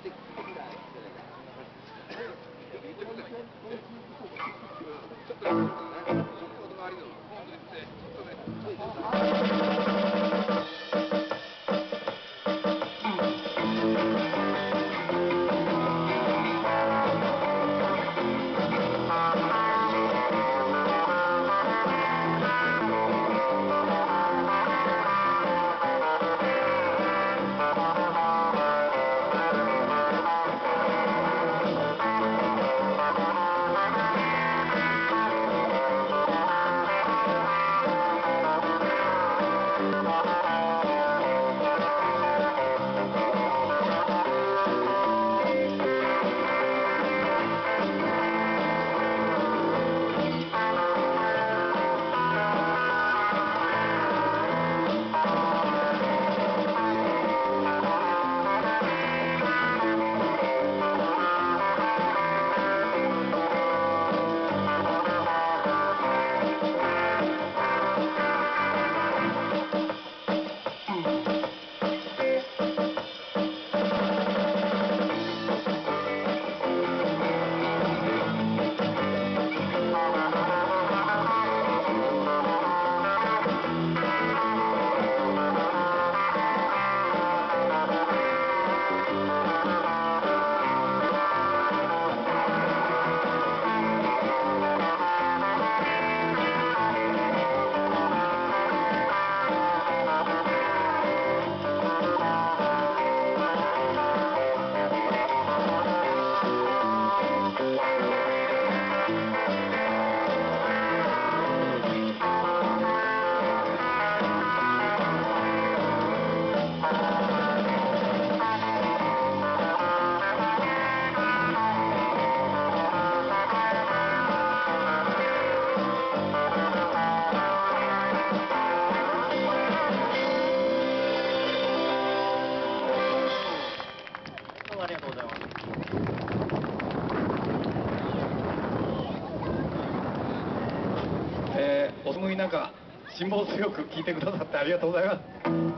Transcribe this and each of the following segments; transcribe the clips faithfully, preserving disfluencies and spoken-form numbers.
なんか辛抱強く聞いてくださってありがとうございます。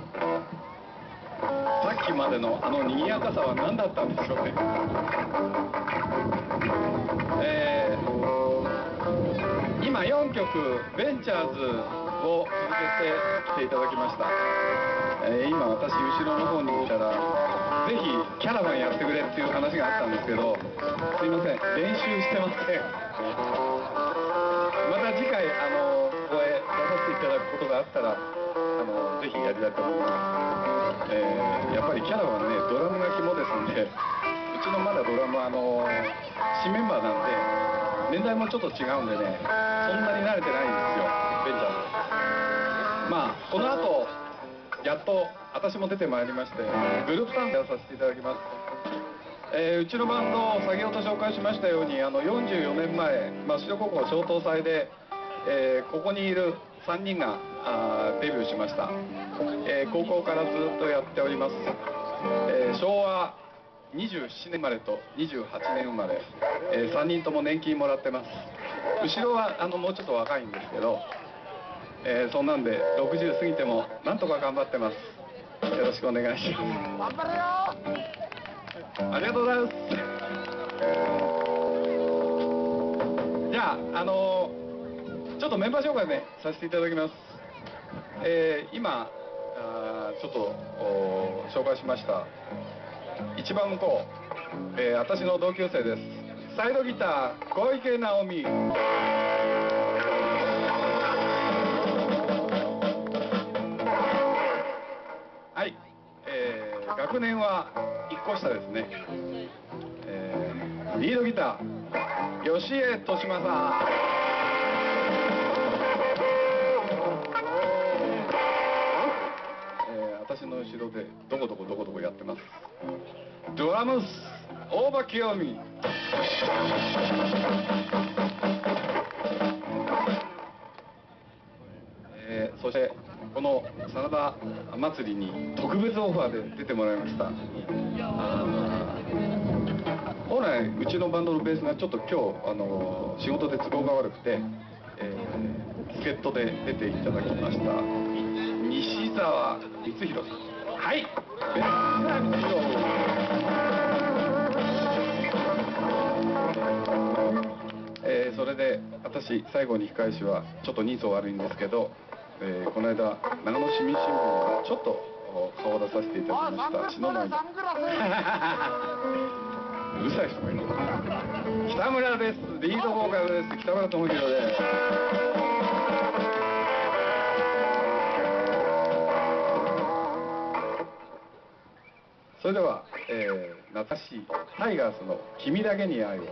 さっきまでのあの賑やかさは何だったんでしょうね。えー、今よんきょくベンチャーズを続けてきていただきました。えー、今私後ろの方にいたらぜひキャラバンやってくれっていう話があったんですけど、すいません、練習してません。また次回あのここへ出させていただくことがあったらあのぜひやりたいと思います。えー、やっぱりキャラバンね、ドラムが肝ですんで、うちのまだドラムはあの新メンバーなんで年代もちょっと違うんでね、そんなに慣れてないんですよ、ベンチャーズ。まあこの後やっと私も出てまいりまして、グループサウンドやらさせていただきます。えー、うちのバンド、先ほど紹介しましたように、あのよんじゅうよねんまえ、松代高校招待祭で、えー、ここにいるさんにんがあデビューしました。えー、高校からずっとやっております。えー、しょうわにじゅうななねん生まれとにじゅうはちねん生まれ、えー、さんにんとも年金もらってます。後ろはあのもうちょっと若いんですけど、えー、そんなんでろくじゅう過ぎてもなんとか頑張ってます。よろしくお願いします。頑張れよ。ありがとうございます。じゃあ、あのー、ちょっとメンバー紹介ねさせていただきます。えー、今あちょっと紹介しました一番向こう、えー、私の同級生です。サイドギター小池直美。はい、えー、学年はいっこ下ですね。えー、リードギター吉江俊正。えー、私の後ろでどこどこどこどこやってます。ドラムス大場清美。えー、そしてこの真田祭りに特別オファーで出てもらいました。本来うちのバンドのベースがちょっと今日あの仕事で都合が悪くて、えー、助っ人で出ていただきました西澤光弘さん。はい、ベース光弘。 で私最後に控えしはちょっと人相悪いんですけど、えー、この間長野市民新聞にちょっと顔を出させていただきました篠ノ井うるさい人がいるのかな。北村です。リードボーカルです。北村智弘です。それでは、えー、懐かしいタイガースの「君だけに愛を」。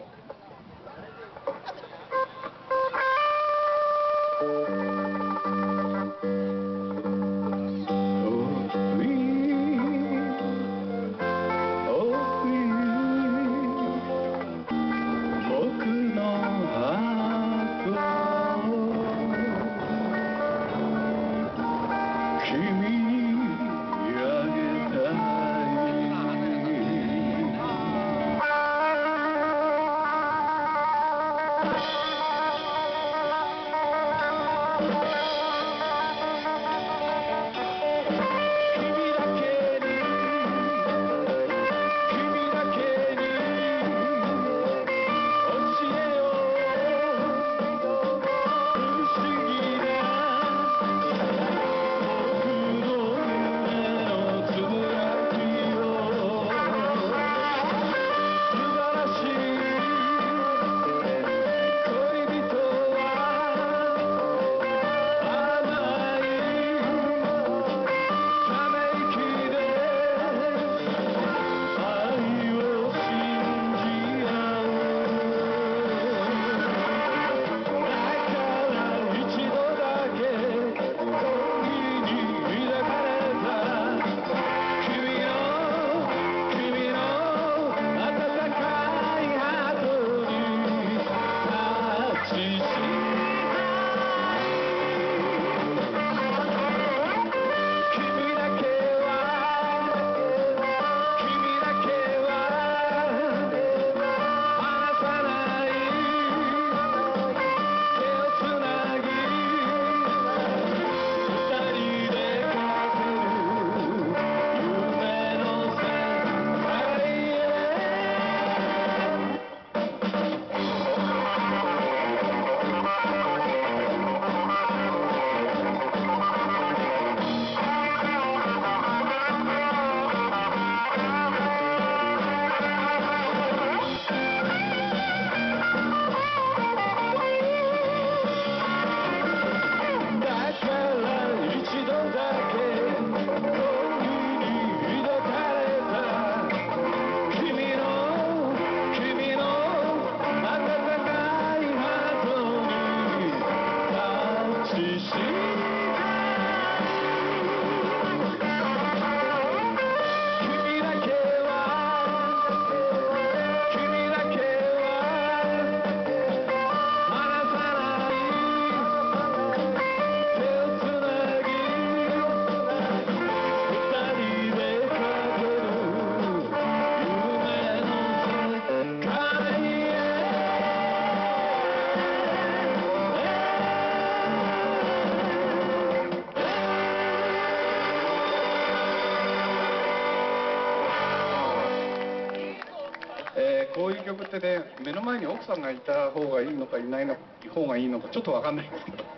こういう曲ってね、目の前に奥さんがいた方がいいのかいないの方がいいのかちょっと分かんないんですけど、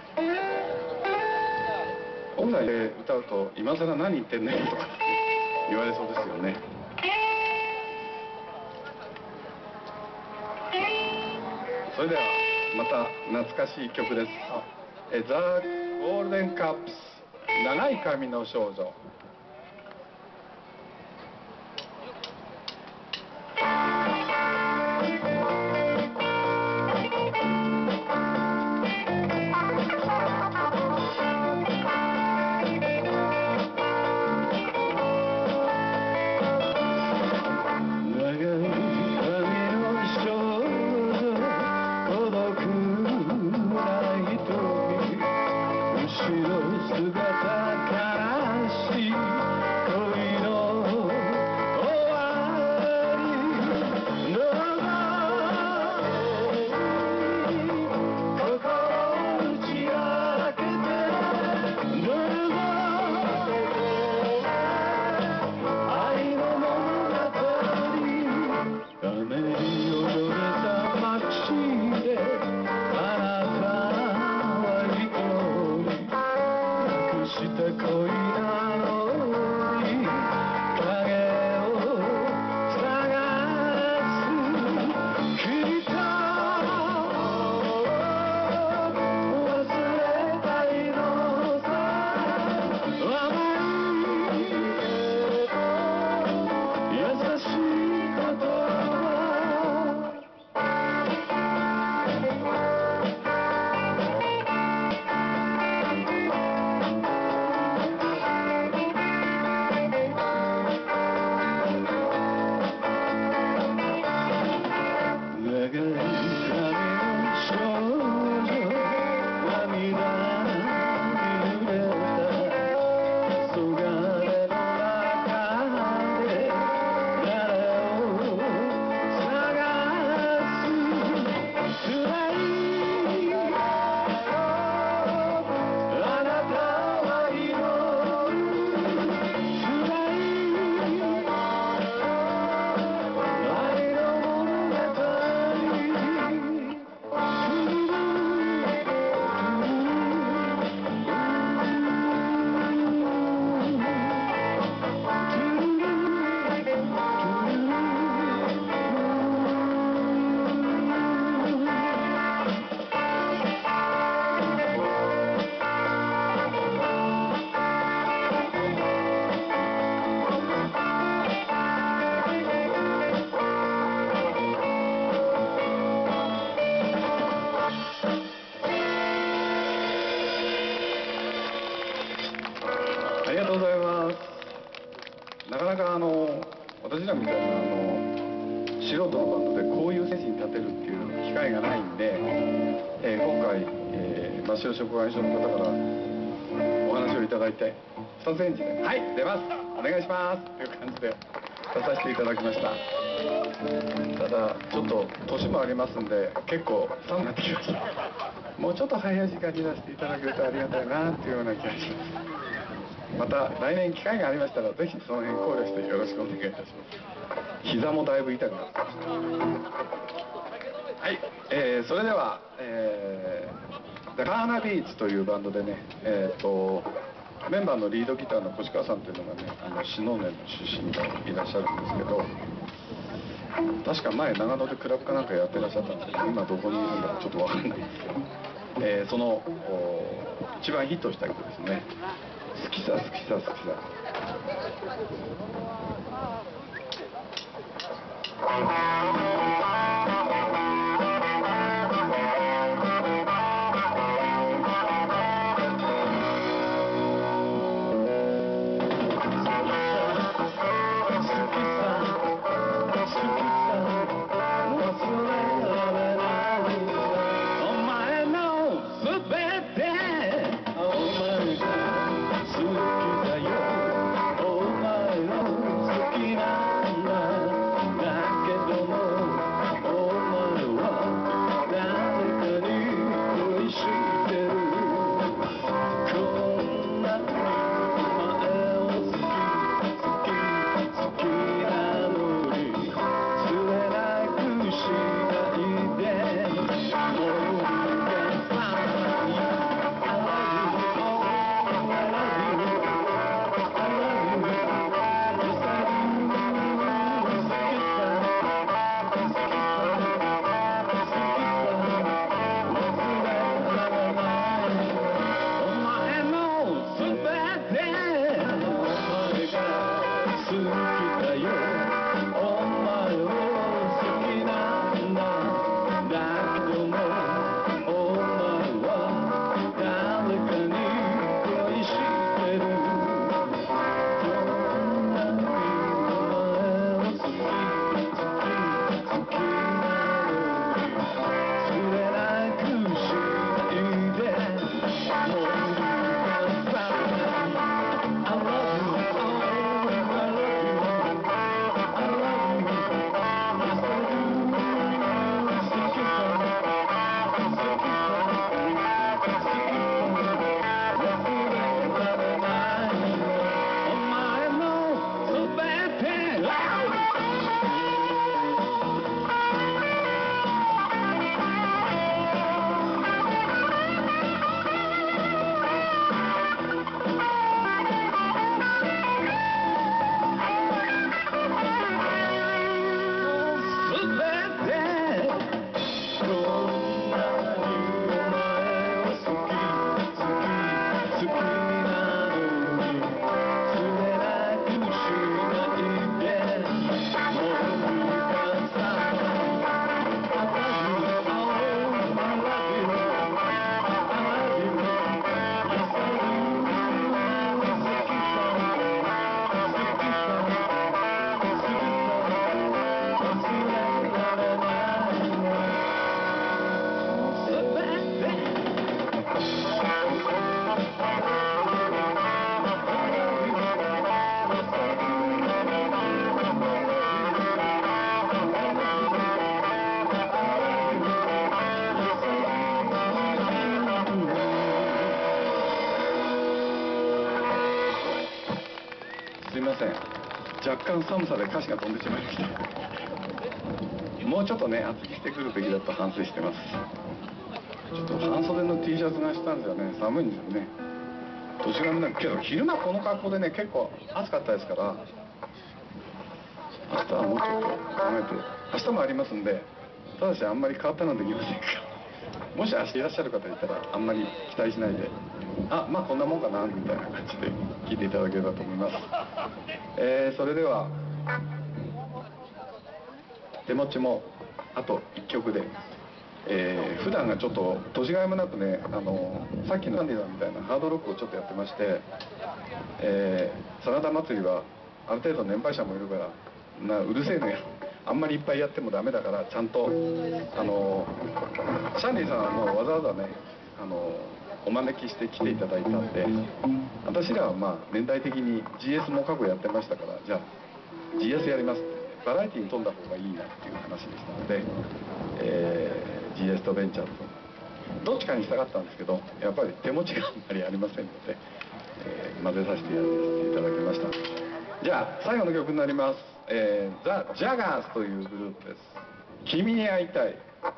奥さんで歌うと今更何言ってんねんとか言われそうですよね。それではまた懐かしい曲です。ザ・ゴールデンカップス、長い髪の少女。姿からし素人のバンドでこういうステージに立てるっていう機会がないんで、えー、今回、えー、真白触媒所の方からお話をいただいて一つ返事で「はい出ますお願いします」っていう感じで出させていただきました。ただちょっと年もありますんで結構寒くなってきました。もうちょっと早い時間に出していただけるとありがたいなっていうような気がします。また来年機会がありましたらぜひその辺考慮してよろしくお願いいたします。膝もだいぶ痛くなってきました。はい、えー、それでは、えー、ザ・カーナビーツというバンドでね、えー、とメンバーのリードギターの越川さんっていうのがね、あの篠根の出身でいらっしゃるんですけど、確か前長野でクラブかなんかやってらっしゃったんですけど、今どこにいるんだかちょっとわかんないんですけど、えー、その一番ヒットした曲ですね。好きさ好きさ好きさ。すいません、若干寒さで歌詞が飛んでしまいました。もうちょっとね厚着してくるべきだと反省してます。ちょっと半袖の T シャツがしたんですよね。寒いんですよね。年がらけど昼間この格好でね結構暑かったですから、明日はもうちょっと考えて、明日もありますんで、ただしあんまり変わったのできませんから、もし明日いらっしゃる方いたらあんまり期待しないで、あ、まあこんなもんかなみたいな感じで聞いていただければと思います。えー、それでは手持ちもあといっきょくで、えー、普段がちょっと年がいもなくね、あのさっきのサンディさんみたいなハードロックをちょっとやってまして、えー、真田祭りはある程度年配者もいるからな、うるせえねあんまりいっぱいやってもダメだから、ちゃんとあのシャンディさんはもうわざわざね、あのお招きして来ていただいたんで、私らはまあ年代的に ジーエス も過去やってましたから、じゃあ ジーエス やりますって、バラエティに富んだ方がいいなっていう話でしたので、えー、ジーエス とベンチャーとどっちかにしたかったんですけど、やっぱり手持ちがあんまりありませんので、えー、混ぜさせてやらせていただきました。じゃあ最後の曲になります。えー、ザ・ジャガースというグループです。君に会いたい。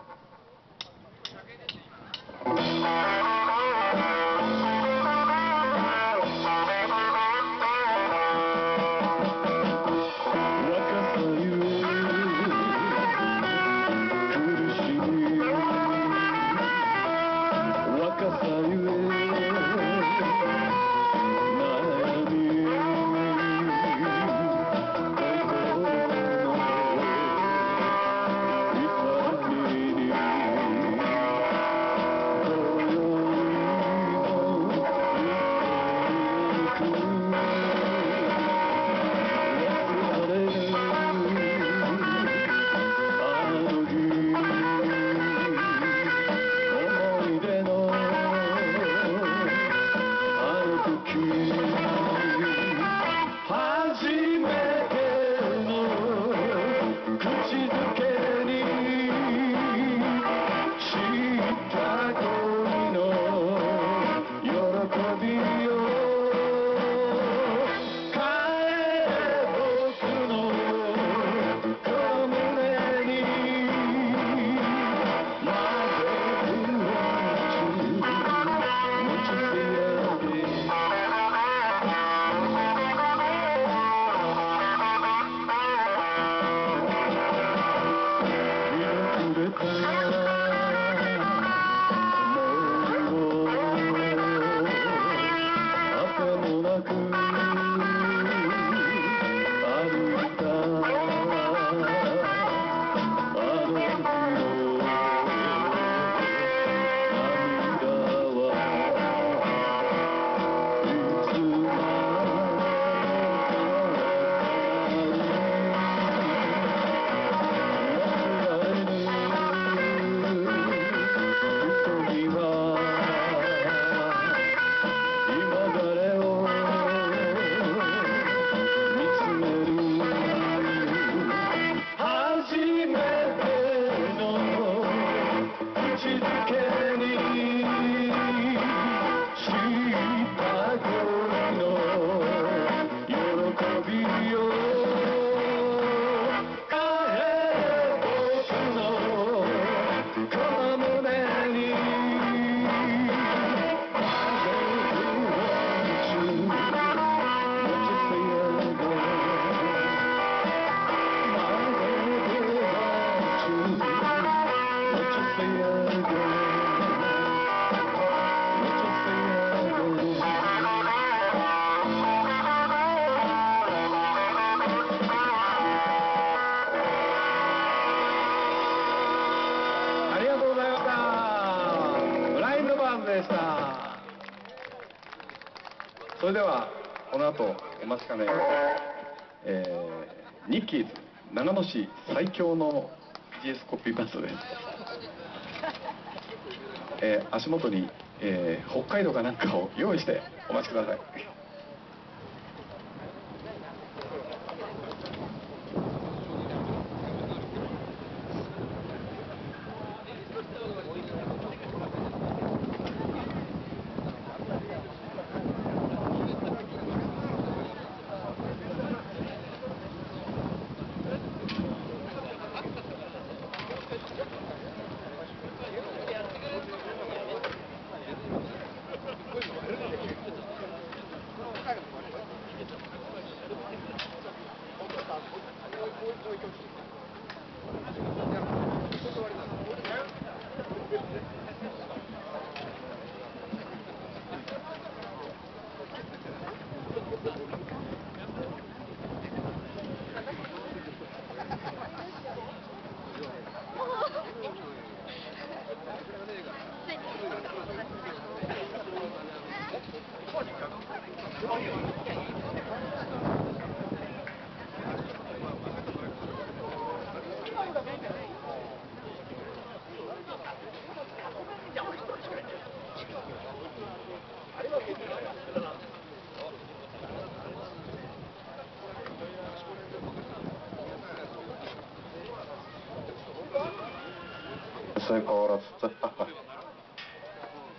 でした。それではこの後お待ちかね、えー、ニッキーズ長野市最強の ジーエス コピーバンドです。えー、足元に、えー、北海道かなんかを用意してお待ちください。 相変わらず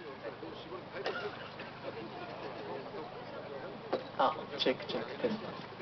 あ、チェックチェックテスト。